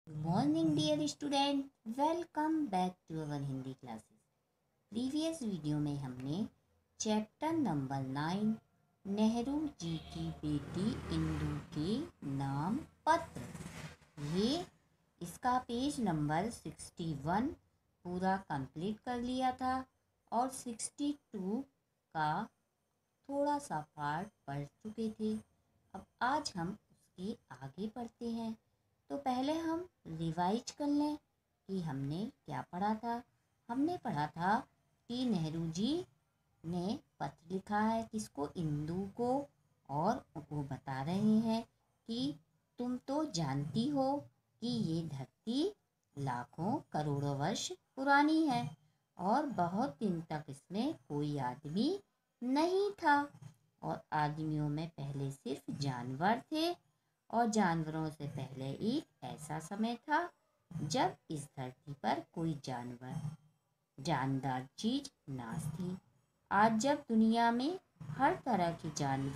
Good morning, dear student. Welcome back to our Hindi classes. Previous video में हमने chapter number 9 Nehru ji की बेटी इंदु के नाम पत्र ये इसका पेज नंबर 61 पूरा कंप्लीट कर लिया था और 62 का थोड़ा सा पार्ट पढ़ चुके थे। अब आज हम उसके आगे पढ़ते हैं। तो पहले हम रिवाइज कर लें कि हमने क्या पढ़ा था। हमने पढ़ा था कि नेहरू जी ने पत्र लिखा है किसको, इंदु को, और वो बता रहे हैं कि तुम तो जानती हो कि ये धरती लाखों करोड़ों वर्ष पुरानी है और बहुत दिन तक इसमें कोई आदमी नहीं था और आदमियों में पहले सिर्फ जानवर थे और जानवरों से पहले एक ऐसा समय था जब इस धरती पर कोई जानदार चीज ना थी। आज जब दुनिया में हर तरह की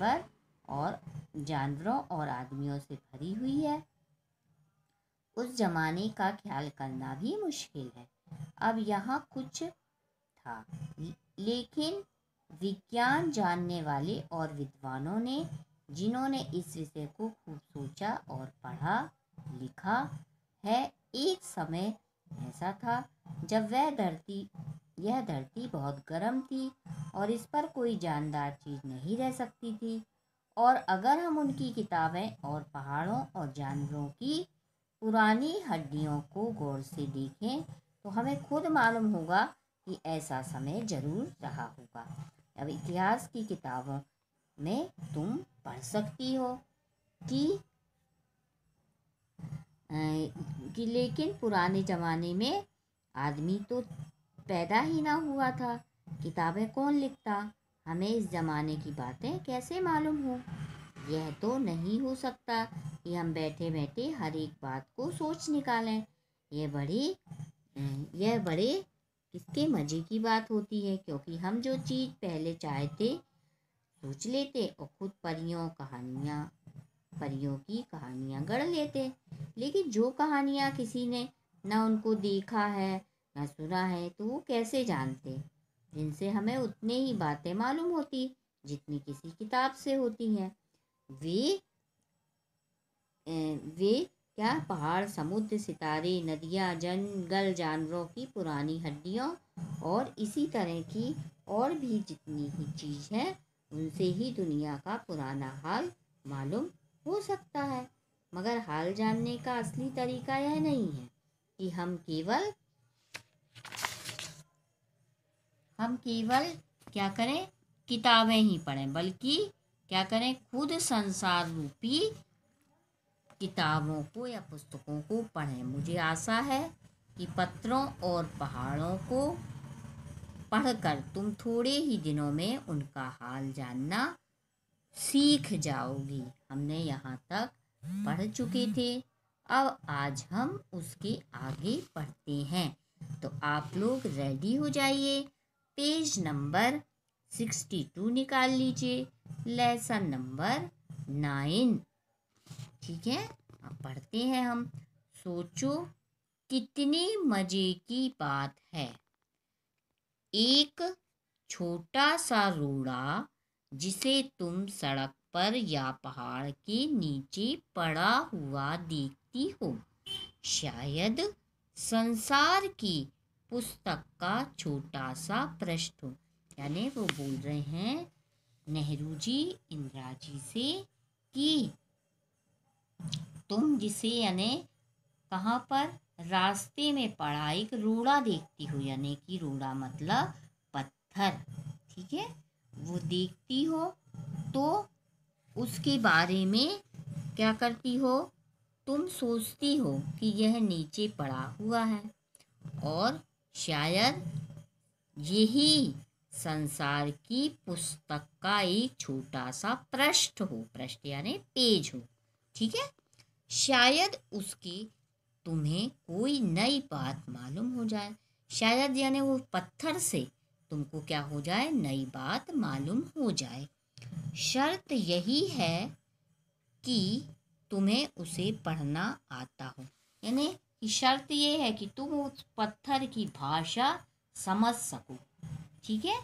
जानवरों और आदमियों से भरी हुई है, उस जमाने का ख्याल करना भी मुश्किल है। अब यहाँ कुछ था, लेकिन विज्ञान जानने वाले और विद्वानों ने, जिन्होंने इस विषय को खूब सोचा और पढ़ा लिखा है, एक समय ऐसा था जब यह धरती बहुत गर्म थी और इस पर कोई जानदार चीज नहीं रह सकती थी। और अगर हम उनकी किताबें और पहाड़ों और जानवरों की पुरानी हड्डियों को गौर से देखें तो हमें खुद मालूम होगा कि ऐसा समय जरूर रहा होगा। अब इतिहास की किताबों में तुम पढ़ सकती हो कि लेकिन पुराने ज़माने में आदमी तो पैदा ही ना हुआ था, किताबें कौन लिखता, हमें इस ज़माने की बातें कैसे मालूम हो। यह तो नहीं हो सकता कि हम बैठे बैठे हर एक बात को सोच निकालें। यह बड़े किसके मज़े की बात होती है, क्योंकि हम जो चीज़ पहले चाहते सोच लेते और खुद परियों की कहानियाँ गढ़ लेते। लेकिन जो कहानियाँ किसी ने ना उनको देखा है ना सुना है, तो वो कैसे जानते, जिनसे हमें उतने ही बातें मालूम होती जितनी किसी किताब से होती हैं। वे क्या पहाड़, समुद्र, सितारे, नदियाँ, जंगल, जानवरों की पुरानी हड्डियों और इसी तरह की और भी जितनी ही चीज़ है, उनसे ही दुनिया का पुराना हाल मालूम हो सकता है। मगर हाल जानने का असली तरीका यह नहीं है कि हम केवल क्या करें, किताबें ही पढ़ें, बल्कि क्या करें, खुद संसार रूपी किताबों को या पुस्तकों को पढ़ें। मुझे आशा है कि पत्रों और पहाड़ों को पढ़कर तुम थोड़े ही दिनों में उनका हाल जानना सीख जाओगी। हमने यहाँ तक पढ़ चुके थे, अब आज हम उसके आगे पढ़ते हैं। तो आप लोग रेडी हो जाइए, पेज नंबर 62 निकाल लीजिए, लेसन नंबर 9। ठीक है, अब पढ़ते हैं हम। सोचो कितनी मजे की बात है, एक छोटा सा रोड़ा जिसे तुम सड़क पर या पहाड़ के नीचे पड़ा हुआ देखती हो, शायद संसार की पुस्तक का छोटा सा पृष्ठ हो। यानी वो बोल रहे हैं नेहरू जी इंदिरा जी से कि तुम जिसे यानी कहाँ पर, रास्ते में पड़ा एक रोड़ा देखती हो, यानी कि रोड़ा मतलब पत्थर, ठीक है, वो देखती हो तो उसके बारे में क्या करती हो, तुम सोचती हो कि यह नीचे पड़ा हुआ है और शायद यही संसार की पुस्तक का एक छोटा सा पृष्ठ हो, पृष्ठ यानी पेज हो, ठीक है। शायद उसकी तुम्हें कोई नई बात मालूम हो जाए, शायद यानी वो पत्थर से तुमको क्या हो जाए, नई बात मालूम हो जाए। शर्त यही है कि तुम्हें उसे पढ़ना आता हो, यानी कि शर्त ये है कि तुम उस पत्थर की भाषा समझ सको। ठीक है।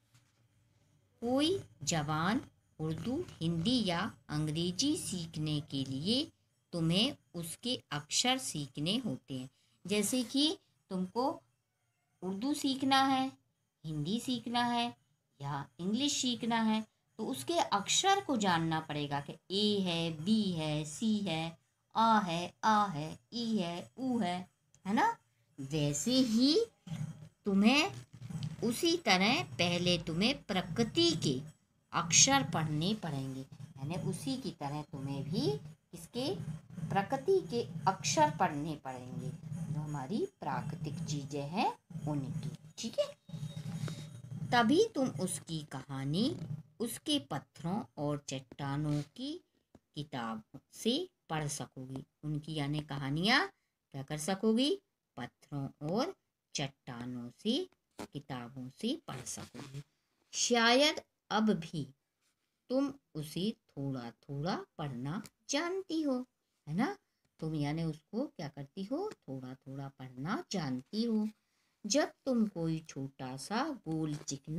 कोई जवान उर्दू, हिंदी या अंग्रेजी सीखने के लिए तुम्हें उसके अक्षर सीखने होते हैं। जैसे कि तुमको उर्दू सीखना है, हिंदी सीखना है या इंग्लिश सीखना है, तो उसके अक्षर को जानना पड़ेगा कि ए है, बी है, सी है, आ है, आ है, ई है, ऊ है ना। वैसे ही तुम्हें उसी तरह पहले तुम्हें प्रकृति के अक्षर पढ़ने पड़ेंगे, यानी उसी की तरह तुम्हें भी इसके प्रकृति के अक्षर पढ़ने पड़ेंगे, जो हमारी प्राकृतिक चीजें हैं उनकी। ठीक है। तभी तुम उसकी कहानी उसके पत्थरों और चट्टानों की किताब से पढ़ सकोगी। उनकी यानी कहानियाँ क्या कर सकोगी? पत्थरों और चट्टानों से, किताबों से पढ़ सकोगी। शायद अब भी तुम उसे थोड़ा थोड़ा पढ़ना जानती हो, है ना। तुम यानी उसको क्या करती हो? थोड़ा थोड़ा पढ़ना जानती हो। जब तुम कोई छोटा सा गोल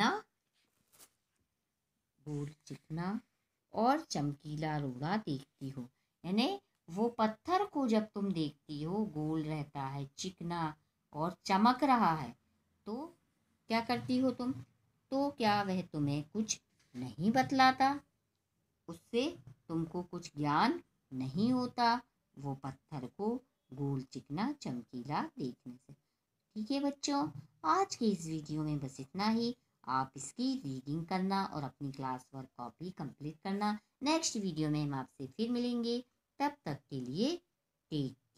चिकना और चमकीला रोड़ा देखती हो, यानी वो पत्थर को जब तुम देखती हो गोल रहता है, चिकना और चमक रहा है, तो क्या करती हो तुम? तो क्या वह तुम्हें कुछ नहीं बतलाता? उससे तुमको कुछ ज्ञान नहीं होता वो पत्थर को गोल, चिकना, चमकीला देखने से। ठीक है बच्चों, आज के इस वीडियो में बस इतना ही। आप इसकी रीडिंग करना और अपनी क्लास वर्क कॉपी कंप्लीट करना। नेक्स्ट वीडियो में हम आपसे फिर मिलेंगे, तब तक के लिए टेक